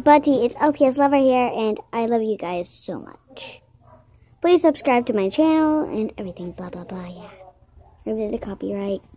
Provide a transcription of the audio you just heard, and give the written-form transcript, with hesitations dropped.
Buddy, it's LPS Lover here, and I love you guys so much. Please subscribe to my channel and everything, blah, blah, blah, yeah. Remember the copyright.